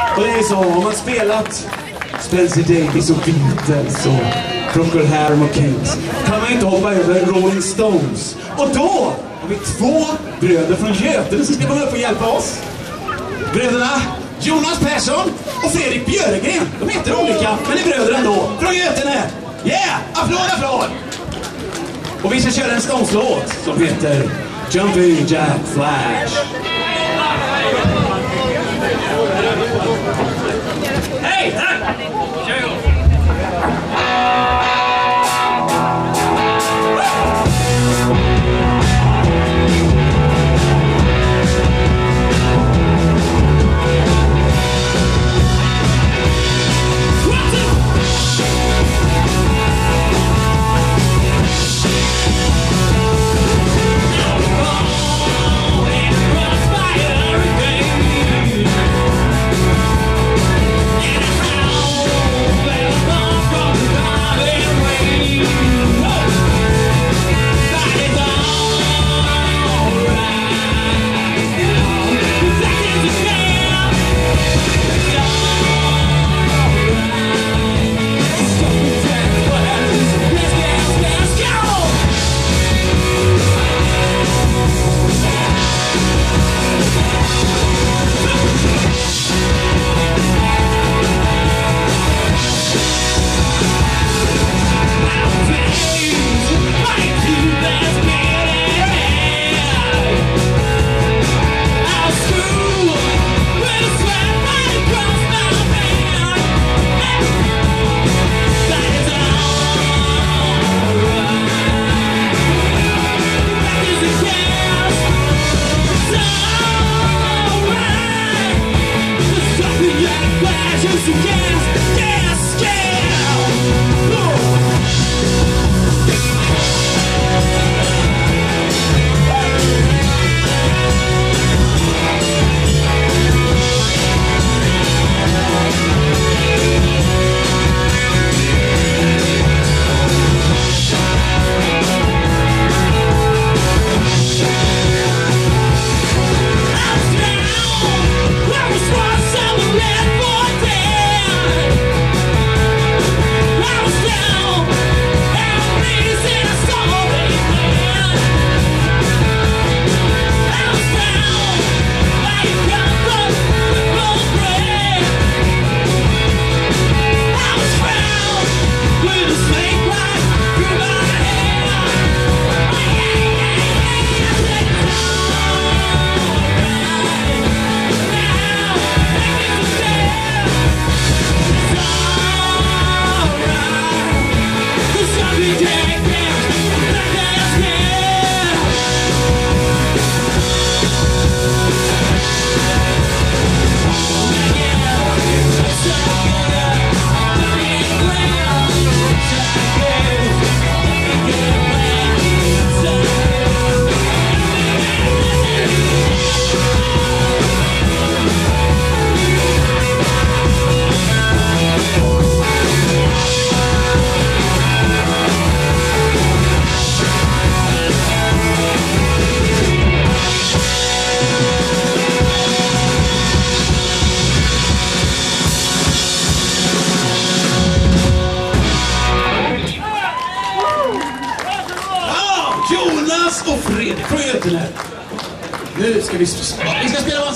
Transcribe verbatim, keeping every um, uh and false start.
Och det är så, om man spelat Spencer Davis och Beatles och Procol Harum och Kings kan man inte hoppa över Rolling Stones. Och då har vi två bröder från Götene som ska komma upp och hjälpa oss. Bröderna Jonas Persson och Fredrik Björgren. De heter olika, men är bröder ändå. Från Götene. Yeah! Applåd, applåd! Och vi ska köra en Stones-låt som heter Jumping Jack Flash. Hej! Och Fredrik från Götene. Nu ska vi, vi ska spela